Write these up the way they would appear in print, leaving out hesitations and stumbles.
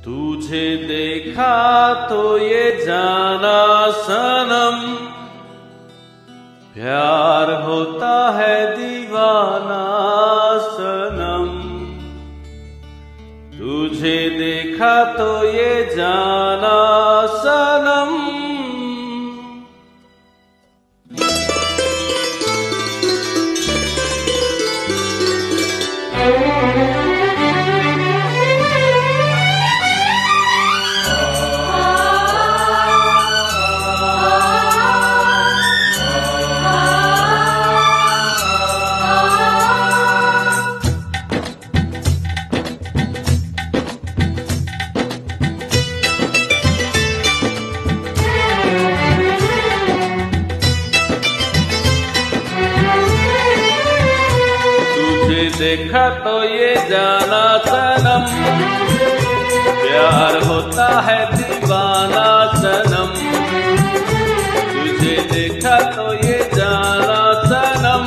तुझे देखा तो ये जाना सनम, प्यार होता है दीवाना सनम। तुझे देखा तो ये जाना सनम। देखा तो ये जाना सनम, प्यार होता है दीवाना सनम। तुझे देखा तो ये जाना सनम,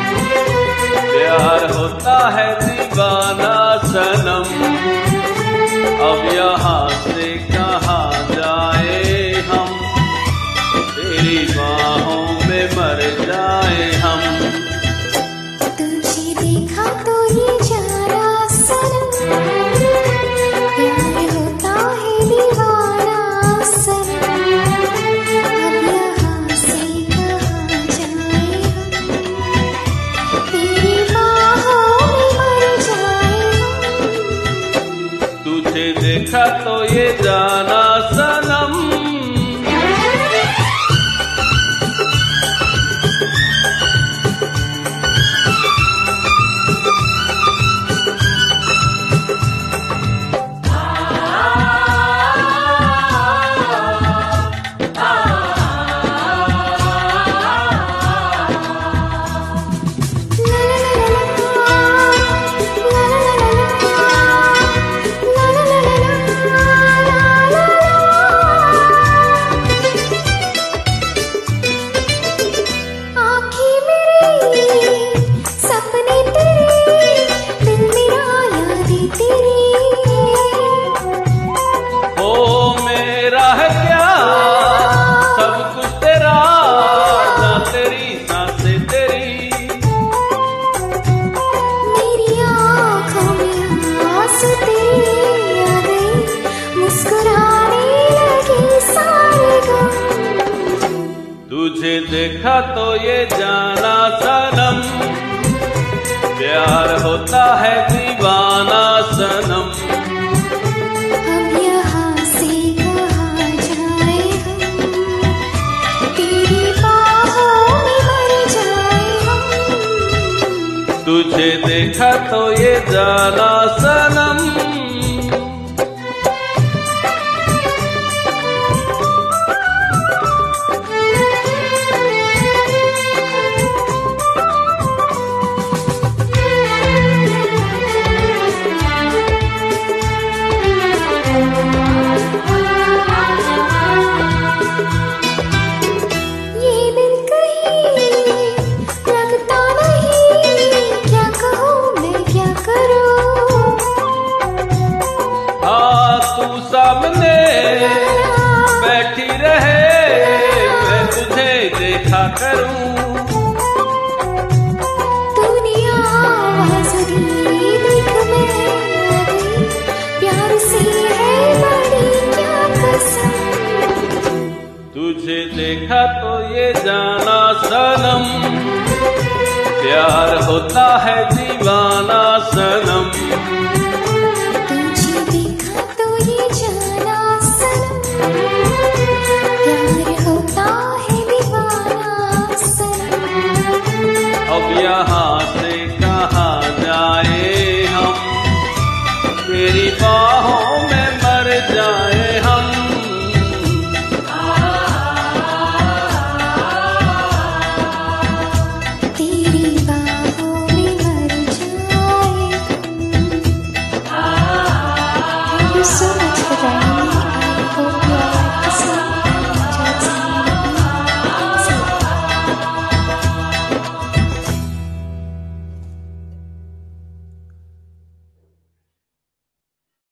प्यार होता है दीवाना सनम। अब यहाँ से कहाँ जाए हम, तेरी बाहों में मर जाए हम। देखा तो ये जाना सनम। तुझे देखा तो ये जाना सनम, प्यार होता है दीवाना सनम। अब यहाँ से कहाँ जाए हम, तेरी बाहों में मर जाए हम। तुझे देखा तो ये जाना सनम। तू सामने बैठी रहे, मैं तुझे देखा करूं। दुनिया आवाज़ दी देख मैं आ गई, प्यार से है बड़ी क्या कसम। तुझे देखा तो ये जाना सनम, प्यार होता है दीवाना